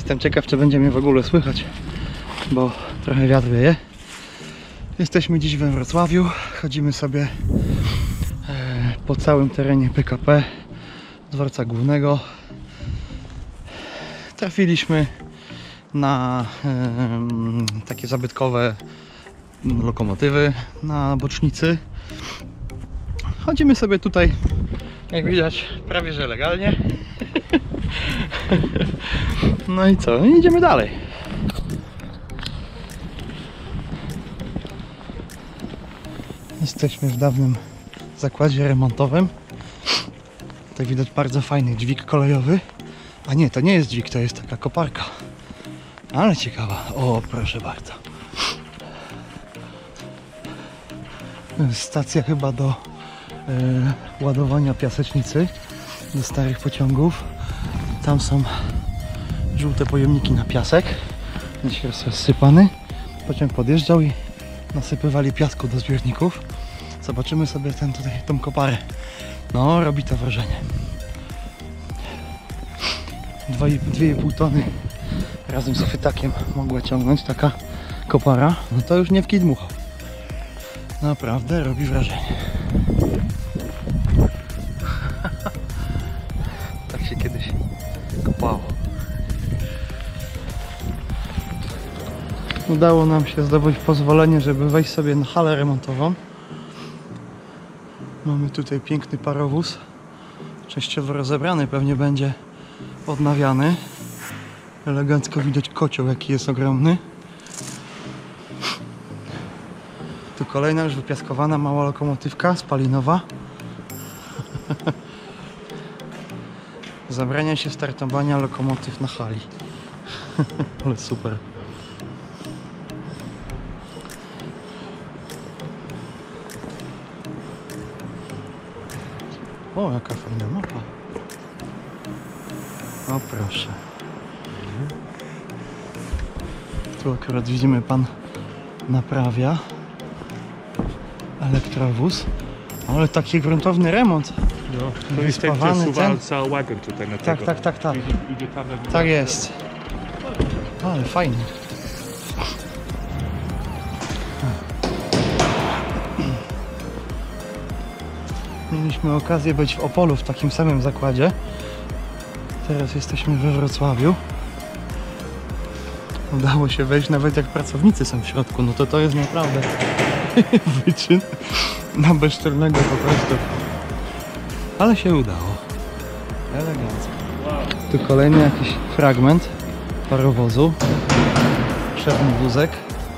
Jestem ciekaw, czy będzie mnie w ogóle słychać, bo trochę wiatr wieje. Jesteśmy dziś we Wrocławiu. Chodzimy sobie po całym terenie PKP, dworca głównego. Trafiliśmy na takie zabytkowe lokomotywy na bocznicy. Chodzimy sobie tutaj, jak widać, prawie że legalnie. No i co? Idziemy dalej. Jesteśmy w dawnym zakładzie remontowym. Tutaj widać bardzo fajny dźwig kolejowy. A nie, to nie jest dźwig, to jest taka koparka. Ale ciekawa. O, proszę bardzo. Stacja chyba do ładowania piasecznicy do starych pociągów. Tam są żółte pojemniki na piasek. Dziś jest rozsypany. Pociąg podjeżdżał i nasypywali piasku do zbiorników. Zobaczymy sobie tą koparę. No, robi to wrażenie. 2,5 tony razem z chwytakiem mogła ciągnąć taka kopara. No to już nie w kij dmuchał. Naprawdę robi wrażenie. Tak się kiedyś kopało. Udało nam się zdobyć pozwolenie, żeby wejść sobie na halę remontową. Mamy tutaj piękny parowóz. Częściowo rozebrany, pewnie będzie odnawiany. Elegancko widać kocioł, jaki jest ogromny. Tu kolejna już wypiaskowana mała lokomotywka spalinowa. Zabrania się startowania lokomotyw na hali. Ale super. O, jaka fajna mapa. O, proszę. Tu akurat widzimy, pan naprawia elektrowóz. Ale taki gruntowny remont. No, to jest ten przesuwalca wagon tutaj na tego. Tak. Idzie tam jak Tak jest. Ale fajnie. Mieliśmy okazję być w Opolu w takim samym zakładzie. Teraz jesteśmy we Wrocławiu. Udało się wejść nawet jak pracownicy są w środku. No to jest naprawdę wyczyn na bezczelnego po prostu. Ale się udało. Elegancko. Tu kolejny jakiś fragment parowozu. Przedni wózek.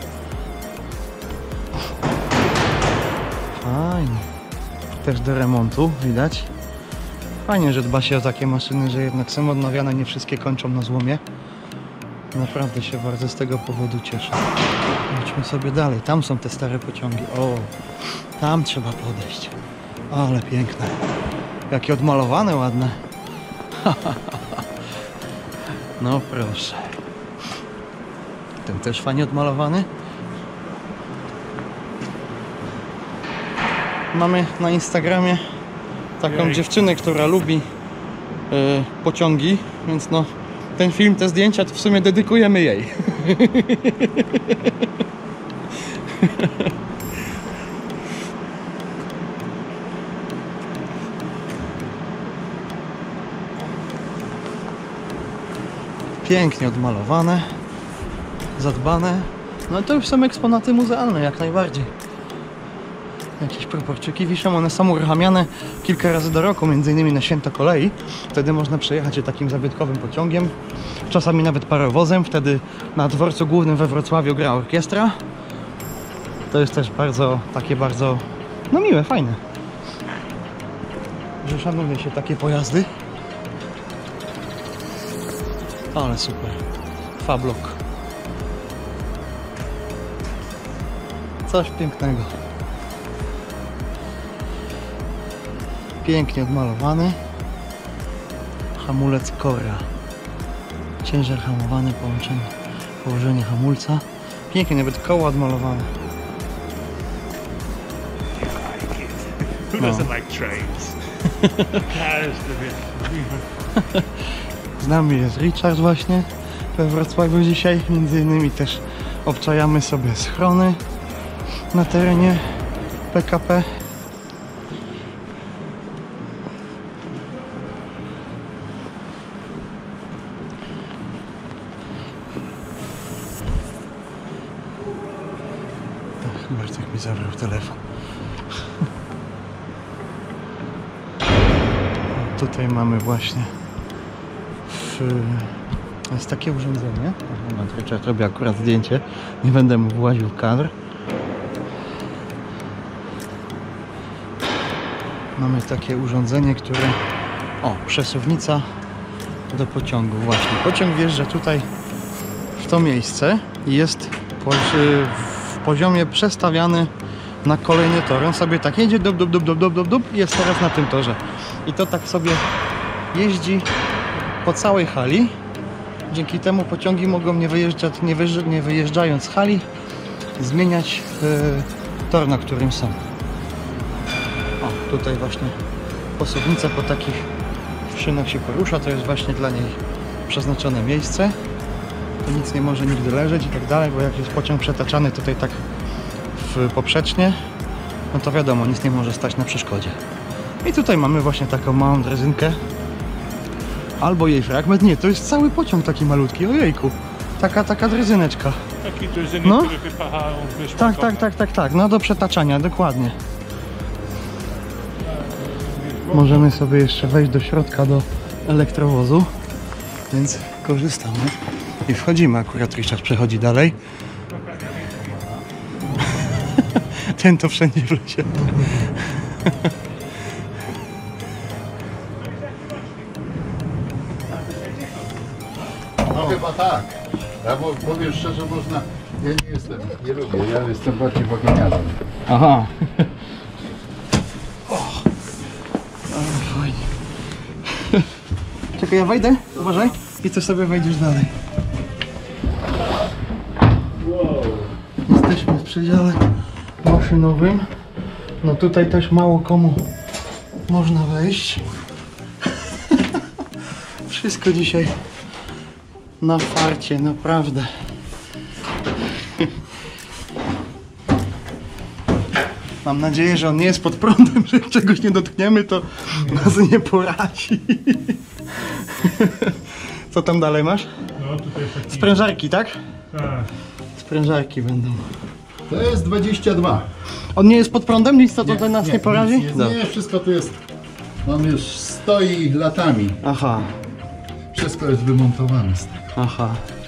Fajnie. Też do remontu widać. Fajnie, że dba się o takie maszyny, że jednak są odnawiane, nie wszystkie kończą na złomie. Naprawdę się bardzo z tego powodu cieszę. Idźmy sobie dalej. Tam są te stare pociągi. O, tam trzeba podejść. Ale piękne. Jakie odmalowane, ładne. No proszę. Ten też fajnie odmalowany. Mamy na Instagramie taką dziewczynę, która lubi pociągi, więc no ten film, te zdjęcia to w sumie dedykujemy jej. Pięknie odmalowane, zadbane. No to już są eksponaty muzealne, jak najbardziej. Jakieś proporczyki wiszą, one są uruchamiane kilka razy do roku, między innymi na święto kolei. Wtedy można przejechać się takim zabytkowym pociągiem, czasami nawet parowozem. Wtedy na dworcu głównym we Wrocławiu gra orkiestra. To jest też bardzo, no miłe, fajne, że szanuje się takie pojazdy. Ale super. Fablok. Coś pięknego. Pięknie odmalowany. Hamulec Cora. Ciężar hamowany, położenie hamulca. Pięknie, nawet koło odmalowane. Who doesn't like trains? Każdy wie. Z nami jest Richard właśnie. we Wrocławiu dzisiaj. Między innymi też obczajamy sobie schrony na terenie PKP. Bartek mi zabrał telefon. Tutaj mamy właśnie jest takie urządzenie. Moment, robię akurat zdjęcie. Nie będę mu właził w kadr. Mamy takie urządzenie, które... O, przesuwnica do pociągu. Właśnie. Pociąg wjeżdża tutaj w to miejsce i jest w poziomie przestawiany na kolejny tor. On sobie tak jedzie, dup i jest teraz na tym torze. I to tak sobie jeździ po całej hali. Dzięki temu pociągi mogą nie wyjeżdżając z hali zmieniać tor, na którym są. O, tutaj właśnie posuwnica po takich szynach się porusza. To jest właśnie dla niej przeznaczone miejsce. To nic nie może nigdy leżeć i tak dalej, bo jak jest pociąg przetaczany tutaj tak poprzecznie, no to wiadomo, nic nie może stać na przeszkodzie. I tutaj mamy właśnie taką małą drezynkę. Albo jej fragment. Nie, to jest cały pociąg taki malutki. Ojejku. Taka drezyneczka. Taki drezyny, no, który wypchają. Tak. No do przetaczania, dokładnie. Możemy sobie jeszcze wejść do środka, do elektrowozu. Więc korzystamy. I wchodzimy. Akurat Richard przechodzi dalej. Ten to wszędzie wlezie. No chyba tak. Ja powiem szczerze, można... Ja nie lubię, ja jestem bardziej wagoniarzem. Aha. Fajnie. Czekaj, ja wejdę, uważaj. I ty sobie wejdziesz dalej. Jesteśmy w przedziale maszynowym. No tutaj też mało komu można wejść. Wszystko dzisiaj na farcie, naprawdę. Mam nadzieję, że on nie jest pod prądem, że jak czegoś nie dotkniemy, to nas nie porazi. Co tam dalej masz? No, tutaj jest taki... Sprężarki, tak? Tak. Sprężarki będą. To jest 22. On nie jest pod prądem? Nic to tutaj nas nie porazi? Nie, wszystko tu jest... On już stoi latami. Aha. Wszystko jest wymontowane z tego. Aha.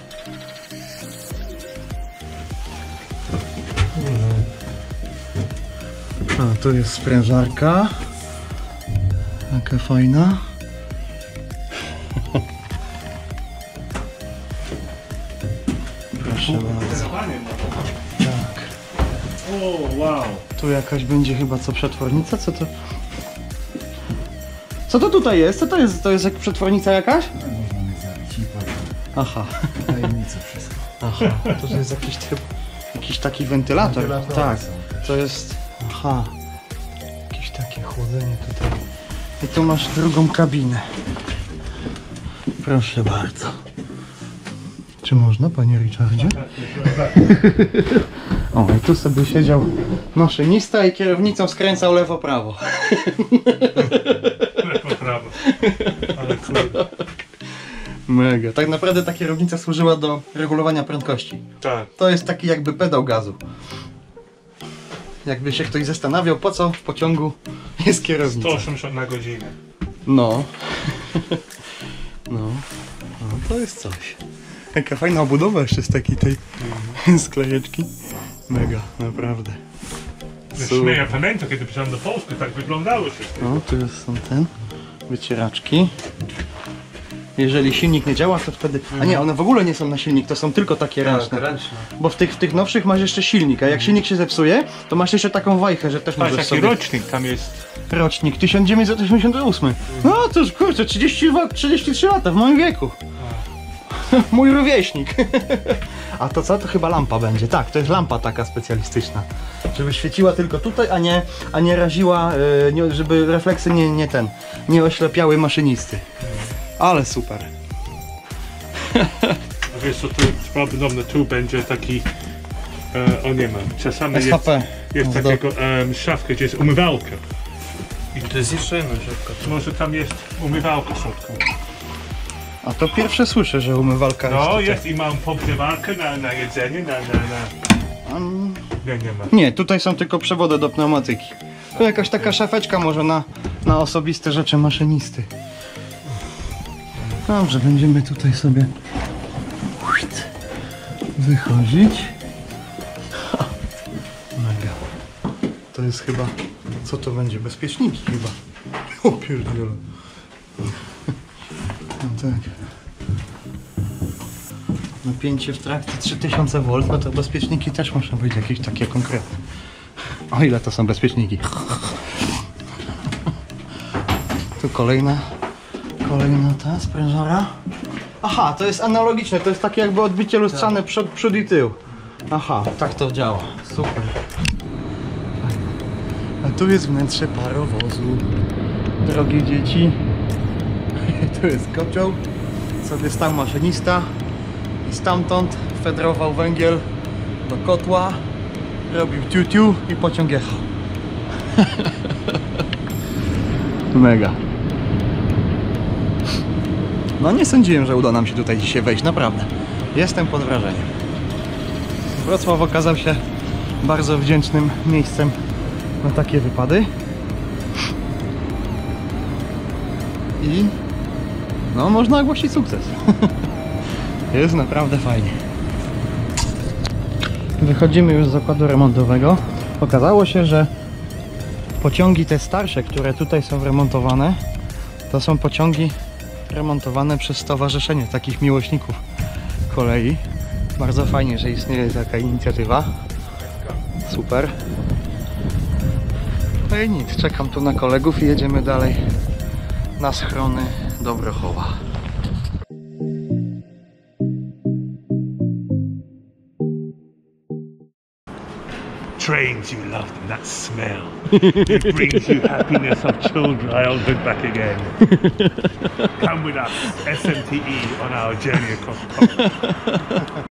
A, tu jest sprężarka. Jaka fajna. Proszę bardzo. Tak. O, wow. Tu jakaś będzie chyba co, przetwornica? Co to? Co to tutaj jest? Co to jest? To jest jak przetwornica jakaś? Można mnie zabić i powiem. Aha. Tajemnice wszystko. Aha. To jest jakiś typ, jakiś taki wentylator. Wentylatory Tak. są. To jest... Aha. Jakieś takie chłodzenie tutaj. I tu masz drugą kabinę. Proszę bardzo. Czy można, panie Richardzie? O, i tu sobie siedział maszynista i kierownicą skręcał lewo-prawo. Lewo, prawo. Ale kurde. Mega. Tak naprawdę ta kierownica służyła do regulowania prędkości. Tak. To jest taki jakby pedał gazu. Jakby się ktoś zastanawiał, po co w pociągu jest kierownica. 180 na godzinę. No. No. No to jest coś. Jaka fajna obudowa jeszcze z takiej tej sklejeczki. Mega, naprawdę. Zresztą ja pamiętam, kiedy przyjechałem do Polski, tak wyglądało wszystko. No, tu są ten wycieraczki. Jeżeli silnik nie działa, to wtedy... A nie, one w ogóle nie są na silnik, to są tylko takie ręczne. Bo w tych nowszych masz jeszcze silnik, a jak silnik się zepsuje, to masz jeszcze taką wajchę, że też Patrz, możesz jaki sobie... rocznik tam jest. Rocznik 1988. No to już kurczę, 33 lata w moim wieku. Mój rówieśnik. A to co? To chyba lampa będzie. Tak, to jest lampa taka specjalistyczna. Żeby świeciła tylko tutaj, a nie raziła, żeby refleksy nie oślepiały maszynisty. Ale super. wiesz co, tu prawdopodobnie tu będzie taki, o nie ma, czasami SHP. jest takiego szafka, gdzie jest umywalka. I to jest jeszcze jedna szafka. Może tam jest umywalka w środku. A to pierwsze słyszę, że umywalka jest No tutaj. jest i mam pogrzewalkę na jedzenie, nie ma. Nie, tutaj są tylko przewody do pneumatyki. To jakaś taka szafeczka może na osobiste rzeczy maszynisty. Dobrze, będziemy tutaj sobie wychodzić. Mega. To jest chyba... Co to będzie? Bezpieczniki chyba. O pierdziele. No tak. Napięcie w trakcie 3000 V, no to bezpieczniki też muszą być jakieś takie konkretne. O ile to są bezpieczniki. Tu kolejna ta sprężara. Aha, to jest analogiczne, to jest takie jakby odbicie lustrzane przód i tył. Aha, tak to działa. Super. A tu jest wnętrze parowozu. Drogie dzieci. Tu jest kocioł. Sobie stał maszynista. I stamtąd fedrował węgiel do kotła. Robił tiu-tiu i pociąg jechał. Mega. No nie sądziłem, że uda nam się tutaj dzisiaj wejść, naprawdę. Jestem pod wrażeniem. Wrocław okazał się bardzo wdzięcznym miejscem na takie wypady. I no można ogłosić sukces. Jest naprawdę fajnie. Wychodzimy już z zakładu remontowego. Okazało się, że pociągi te starsze, które tutaj są remontowane, to są pociągi remontowane przez stowarzyszenie takich miłośników kolei. Bardzo fajnie, że istnieje taka inicjatywa. Super. No i nic, czekam tu na kolegów i jedziemy dalej na schrony Dobrochowa. Trains, you love them, that smell. It brings you happiness of childhood back again. Come with us, SMTE, on our journey across Poland.